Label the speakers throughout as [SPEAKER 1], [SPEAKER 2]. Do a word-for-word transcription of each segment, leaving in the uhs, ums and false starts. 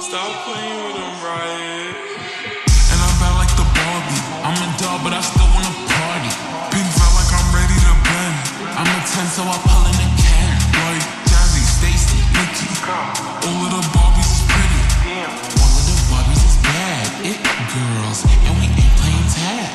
[SPEAKER 1] Stop playing with him, Riot.
[SPEAKER 2] And I'm bad like the Barbie. I'm a dog, but I still wanna party. Pink felt like I'm ready to bend. I'm a ten, so I pull in a can. Like Jazzy, Stacy, Nikki. All of the Barbies is pretty. All of the Barbies is bad. It girls, and we ain't playing tag.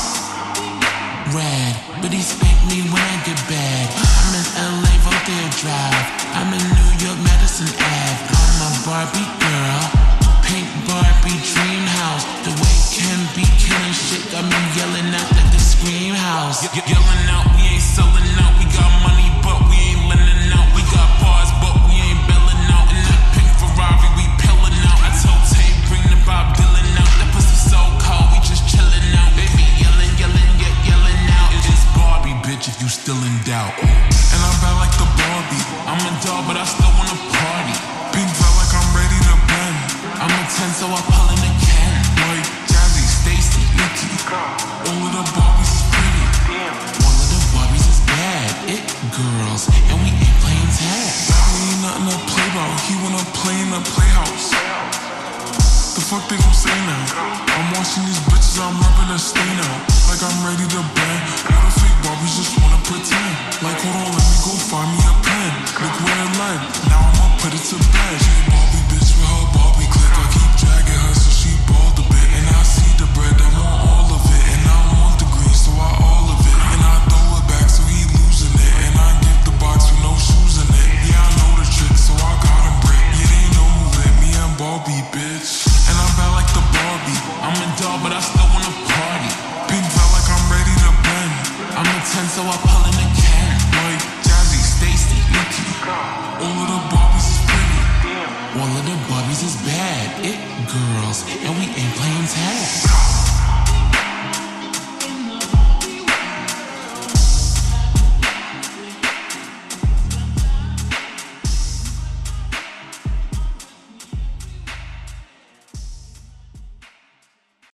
[SPEAKER 2] Red, but he spank me when I get bad. I'm in L A, Rodeo Drive. I'm in New York, Madison Ave. I'm a Barbie girl. Pink Barbie dream house. The way Ken be killing shit got me yelling out like the scream house. Ye ye yelling out, we ain't selling out. We got money, but we ain't lending out. We got bars, but we ain't belling out. In that pink Ferrari, we peeling out. I told Tay, bring the Bob Dylan out. That pussy so cold, we just chilling out. Baby yelling, yelling, yet yelling out. It's Barbie, bitch, if you still in doubt. And I'm bad like the Barbie. I'm a dog, but I still wanna party. Pink felt like I'm ready to bend. I'm a ten, so I pull in a can. Like Jazzy, Stacy, Nikki. All of the Barbies is pretty. All of the Barbies is bad. It girls, and we ain't playing tag. That ain't nothing to play about. He wanna play in the playhouse. The fuck they gon' say now? I'm watching these bitches, I'm rubbing a stain out. Like I'm ready to bend. All the fake Barbies just wanna pretend. Like hold on, let me go find me a pen. Look where it led. Now I'ma put it to bed. She a Barbie bitch with her Barbie click. I keep dragging her so she bald a bit. And I see the bread, I want all of it. And I want the green, so I all of it. And I throw it back so he losing it. And I get the box with no shoes in it. Yeah, I know the trick, so I got him brick. Yeah, they know who lit me and Barbie, bitch. And I'm bad like the Barbie. I'm a dog, but I still wanna party. Pink felt like I'm ready to bend. I'm a ten, so I pull in a can. Like Jazzy, Stacy, Nikki. All of the Barbies is pretty. All of the Barbies is bad. It girls, and we ain't playing tag.